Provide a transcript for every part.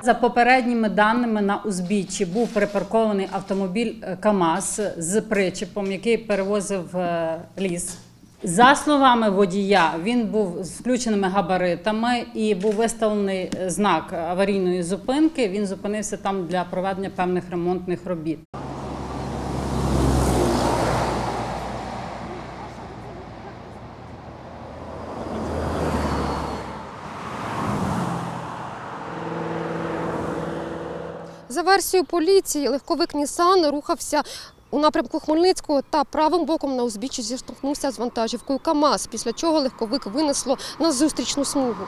За попередніми даними, на узбіччі був припаркований автомобіль КАМАЗ з причепом, який перевозив ліс. За словами водія, він був з включеними габаритами і був виставлений знак аварійної зупинки. Він зупинився там для проведення певних ремонтних робіт. За версією поліції, легковик «Нісан» рухався у напрямку Хмельницького та правим боком на узбіччі зіштовхнувся з вантажівкою КАМАЗ, після чого легковик винесло на зустрічну смугу.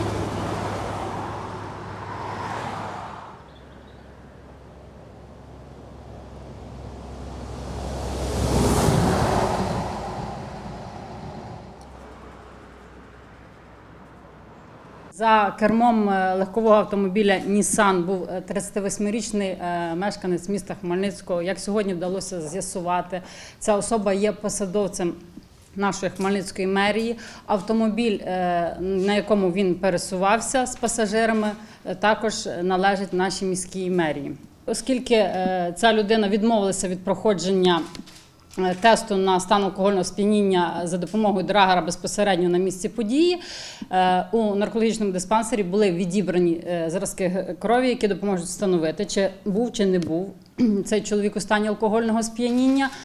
За кермом легкового автомобіля «Нісан» був 38-річний мешканець міста Хмельницького. Як сьогодні вдалося з'ясувати, ця особа є посадовцем нашої Хмельницької мерії. Автомобіль, на якому він пересувався з пасажирами, також належить нашій міській мерії. Оскільки ця людина відмовилася від проходження тесту на стан алкогольного сп'яніння за допомогою драгера безпосередньо на місці події, у наркологічному диспансері були відібрані зразки крові, які допоможуть встановити, чи був, чи не був цей чоловік у стані алкогольного сп'яніння.